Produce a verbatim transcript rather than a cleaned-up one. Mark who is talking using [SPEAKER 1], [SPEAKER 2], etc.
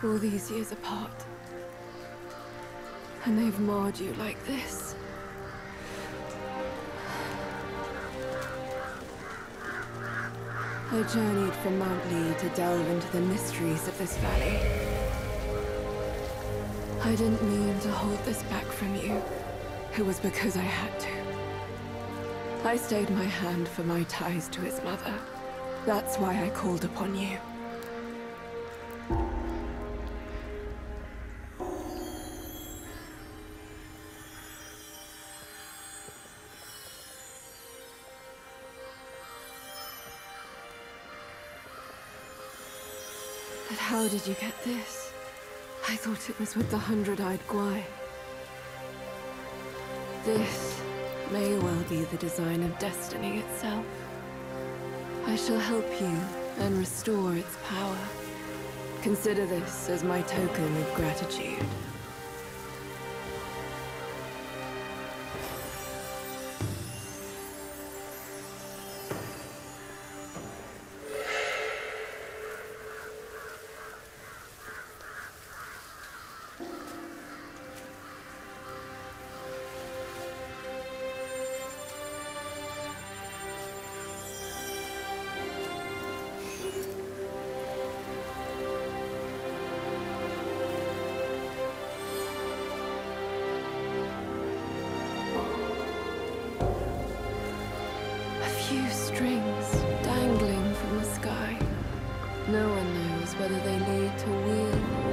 [SPEAKER 1] All these years apart. And they've marred you like this. I journeyed from Mount Lee to delve into the mysteries of this valley. I didn't mean to hold this back from you. It was because I had to. I stayed my hand for my ties to his mother. That's why I called upon you. But how did you get this? I thought it was with the Hundred-Eyed Guai. This may well be the design of destiny itself. I shall help you and restore its power. Consider this as my token of gratitude. Few strings dangling from the sky. No one knows whether they lead to weal